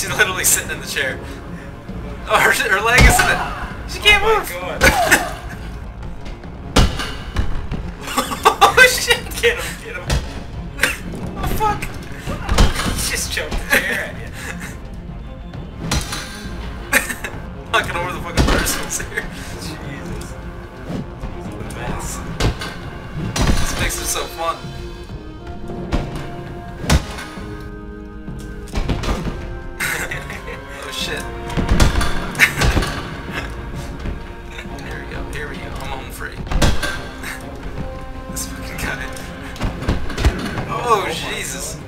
She's literally sitting in the chair. Oh, her leg is in it. She can't move. God. Oh shit! Get him, get him. Oh fuck! Just jumped the chair at you. Knocking over the fucking parcels here. Jesus. It's a mess. This makes it so fun. Oh shit. Here we go, I'm home free. This fucking guy. Oh, Jesus.